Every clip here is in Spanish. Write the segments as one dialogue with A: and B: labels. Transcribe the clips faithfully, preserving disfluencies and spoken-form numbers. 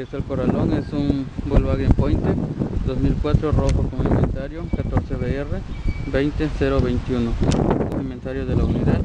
A: cristal Corralón es un Volkswagen Pointer dos mil cuatro rojo con inventario catorce B R veinte cero veintiuno. Inventario de la unidad.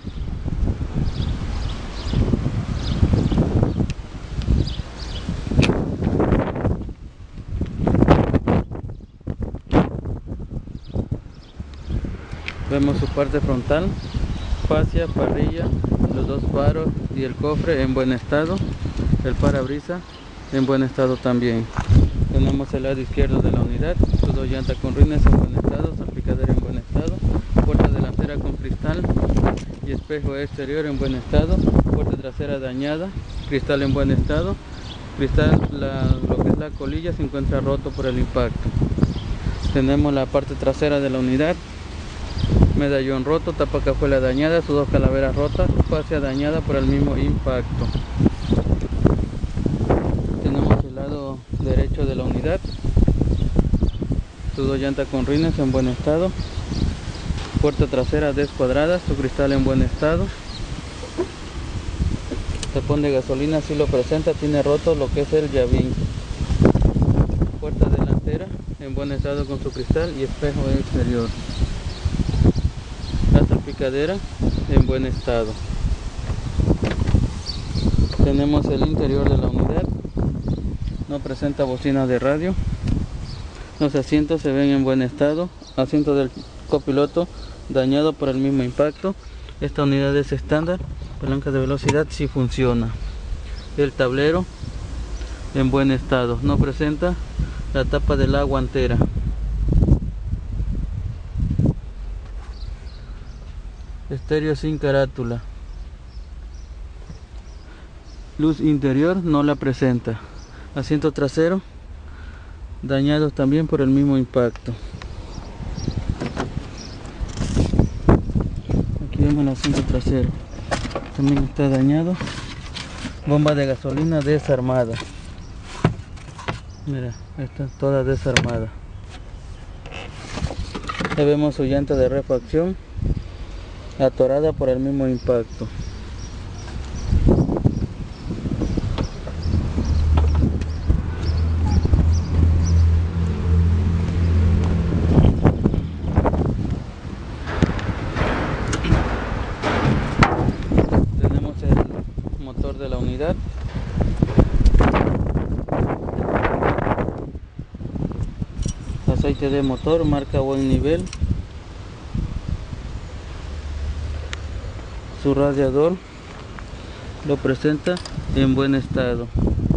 A: Vemos su parte frontal, fascia, parrilla, los dos faros y el cofre en buen estado, el parabrisas en buen estado también. Tenemos el lado izquierdo de la unidad, sus dos llantas con rines en buen estado, salpicadero en buen estado, puerta delantera con cristal y espejo exterior en buen estado, puerta trasera dañada, cristal en buen estado, cristal, la, lo que es la colilla se encuentra roto por el impacto. Tenemos la parte trasera de la unidad, medallón roto, tapa cajuela dañada, sus dos calaveras rotas, fascia dañada por el mismo impacto. Tenemos el lado derecho de la unidad, sus dos llantas con rines en buen estado, puerta trasera descuadrada, su cristal en buen estado, tapón de gasolina si lo presenta, tiene roto lo que es el llavín, puerta delantera en buen estado con su cristal y espejo exterior, la salpicadera en buen estado. Tenemos el interior de la unidad, no presenta bocina de radio, los asientos se ven en buen estado, asiento del copiloto dañado por el mismo impacto. Esta unidad es estándar, palanca de velocidad sí funciona. El tablero en buen estado, no presenta la tapa de la guantera. Estéreo sin carátula. Luz interior no la presenta. Asiento trasero dañados también por el mismo impacto. Aquí vemos el asiento trasero, también está dañado. Bomba de gasolina desarmada. Mira, está toda desarmada. Ahí vemos su llanta de refacción atorada por el mismo impacto. Tenemos el motor de la unidad. Aceite de motor, marca buen nivel. Su radiador lo presenta en buen estado.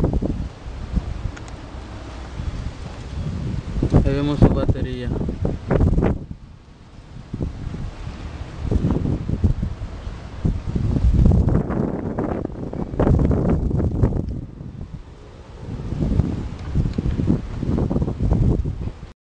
A: Ahí vemos su batería.